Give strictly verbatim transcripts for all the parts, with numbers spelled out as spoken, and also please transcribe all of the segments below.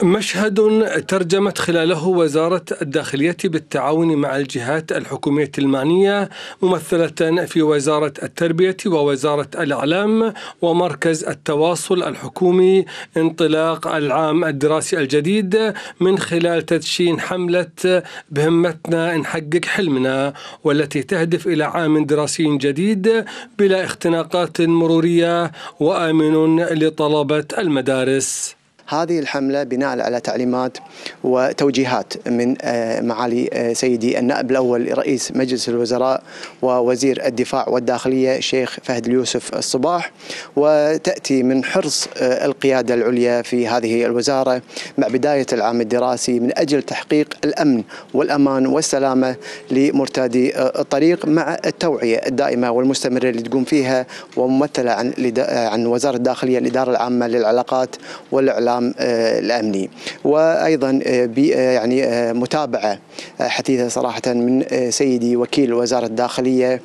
مشهد ترجمت خلاله وزارة الداخلية بالتعاون مع الجهات الحكومية المعنية ممثلة في وزارة التربية ووزارة الإعلام ومركز التواصل الحكومي انطلاق العام الدراسي الجديد من خلال تدشين حملة بهمتنا نحقق حلمنا، والتي تهدف إلى عام دراسي جديد بلا اختناقات مرورية وآمن لطلبة المدارس. هذه الحملة بناء على تعليمات وتوجيهات من معالي سيدي النائب الأول رئيس مجلس الوزراء ووزير الدفاع والداخلية الشيخ فهد اليوسف الصباح، وتأتي من حرص القيادة العليا في هذه الوزارة مع بداية العام الدراسي من أجل تحقيق الأمن والأمان والسلامة لمرتادي الطريق، مع التوعية الدائمة والمستمرة اللي تقوم فيها وممثلة عن عن وزارة الداخلية الإدارة العامة للعلاقات والإعلام الأمني، وأيضا يعني متابعة حثيثة صراحة من سيدي وكيل وزارة الداخلية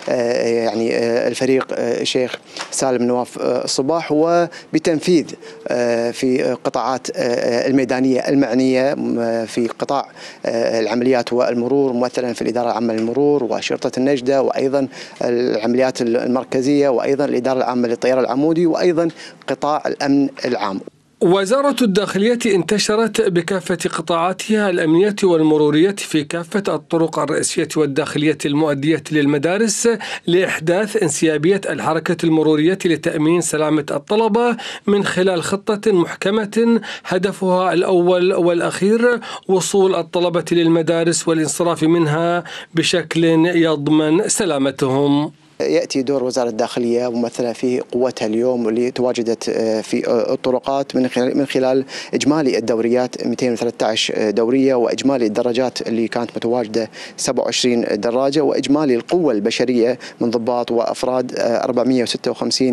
يعني الفريق الشيخ سالم نواف الصباح، وبتنفيذ في قطاعات الميدانية المعنية في قطاع العمليات والمرور ممثلا في الإدارة العامة للمرور وشرطة النجدة، وأيضا العمليات المركزية، وأيضا الإدارة العامة للطيران العمودي، وأيضا قطاع الأمن العام. وزارة الداخلية انتشرت بكافة قطاعاتها الأمنية والمرورية في كافة الطرق الرئيسية والداخلية المؤدية للمدارس لإحداث انسيابية الحركة المرورية لتأمين سلامة الطلبة من خلال خطة محكمة هدفها الأول والأخير وصول الطلبة للمدارس والانصراف منها بشكل يضمن سلامتهم. يأتي دور وزارة الداخلية ممثلة في قوتها اليوم واللي تواجدت في الطرقات من خلال من خلال إجمالي الدوريات مئتين وثلاثة عشر دورية، وإجمالي الدراجات اللي كانت متواجدة سبعة وعشرين دراجة، وإجمالي القوة البشرية من ضباط وأفراد أربعمئة وستة وخمسين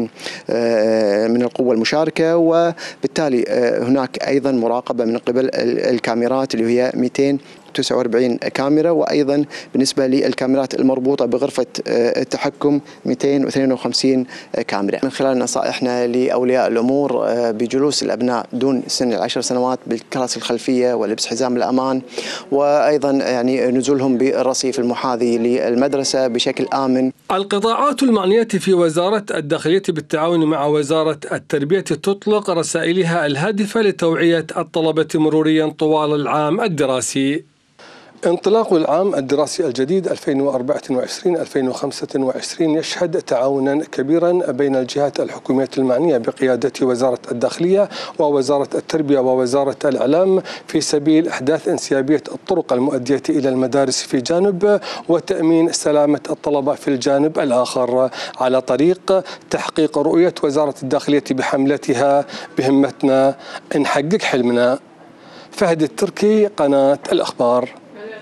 من القوة المشاركة، وبالتالي هناك أيضا مراقبة من قبل الكاميرات اللي هي مئتين وتسعة وأربعين كاميرا، وأيضا بالنسبة للكاميرات المربوطة بغرفة التحكم مئتين واثنين وخمسين كاميرا. من خلال نصائحنا لأولياء الأمور بجلوس الأبناء دون سن العشر سنوات بالكراسي الخلفية ولبس حزام الأمان، وأيضا يعني نزولهم بالرصيف المحاذي للمدرسة بشكل آمن. القطاعات المعنية في وزارة الداخلية بالتعاون مع وزارة التربية تطلق رسائلها الهادفة لتوعية الطلبة مروريا طوال العام الدراسي. انطلاق العام الدراسي الجديد ألفين وأربعة وعشرين ألفين وخمسة وعشرين يشهد تعاونا كبيرا بين الجهات الحكومية المعنية بقيادة وزارة الداخلية ووزارة التربية ووزارة الإعلام في سبيل إحداث انسيابية الطرق المؤدية إلى المدارس في جانب وتأمين سلامة الطلبة في الجانب الآخر، على طريق تحقيق رؤية وزارة الداخلية بحملتها بهمتنا نحقق حلمنا. فهد التركي، قناة الأخبار.